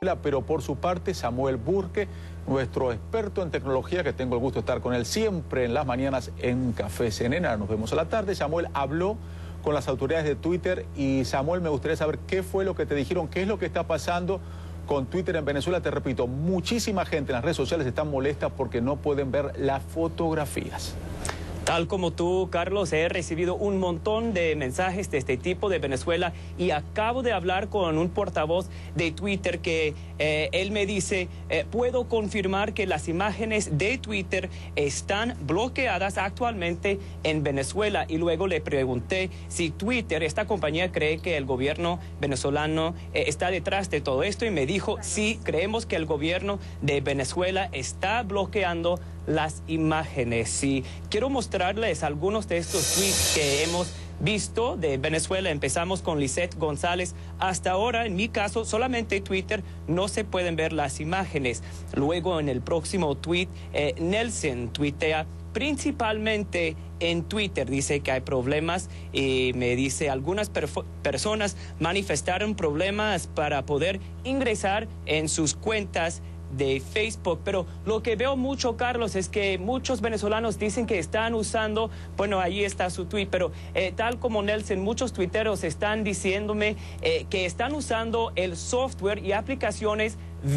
Pero por su parte, Samuel Burke, nuestro experto en tecnología, que tengo el gusto de estar con él siempre en las mañanas en Café CNN. Nos vemos a la tarde. Samuel habló con las autoridades de Twitter y, Samuel, me gustaría saber qué fue lo que te dijeron, qué es lo que está pasando con Twitter en Venezuela. Te repito, muchísima gente en las redes sociales está molesta porque no pueden ver las fotografías. Tal como tú, Carlos, he recibido un montón de mensajes de este tipo de Venezuela y acabo de hablar con un portavoz de Twitter que él me dice, puedo confirmar que las imágenes de Twitter están bloqueadas actualmente en Venezuela. Y luego le pregunté si Twitter, esta compañía, cree que el gobierno venezolano está detrás de todo esto y me dijo, sí, creemos que el gobierno de Venezuela está bloqueando las imágenes. Y quiero mostrarles algunos de estos tweets que hemos visto de Venezuela. Empezamos con Lisette González. Hasta ahora, en mi caso, solamente Twitter, no se pueden ver las imágenes. Luego, en el próximo tweet, Nelson tuitea, principalmente en Twitter, dice que hay problemas y me dice algunas personas manifestaron problemas para poder ingresar en sus cuentas de Facebook. Pero lo que veo mucho, Carlos, es que muchos venezolanos dicen que están usando, bueno, ahí está su tweet, pero tal como Nelson, muchos tuiteros están diciéndome que están usando el software y aplicaciones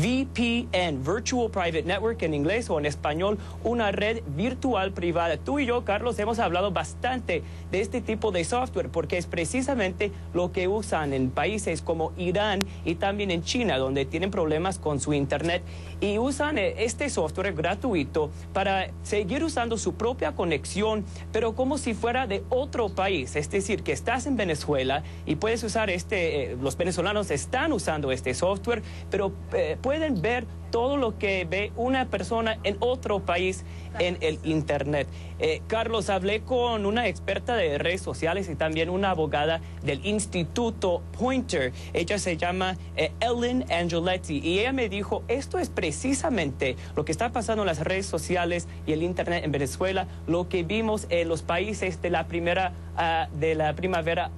VPN, Virtual Private Network en inglés, o en español, una red virtual privada. Tú y yo, Carlos, hemos hablado bastante de este tipo de software porque es precisamente lo que usan en países como Irán y también en China, donde tienen problemas con su internet y usan este software gratuito para seguir usando su propia conexión, pero como si fuera de otro país. Es decir, que estás en Venezuela y puedes usar los venezolanos están usando este software, pero pueden ver todo lo que ve una persona en otro país en el internet. Carlos, hablé con una experta de redes sociales y también una abogada del Instituto Poynter. Ella se llama Ellen Angeletti y ella me dijo, esto es precisamente lo que está pasando en las redes sociales y el internet en Venezuela, lo que vimos en los países de la primavera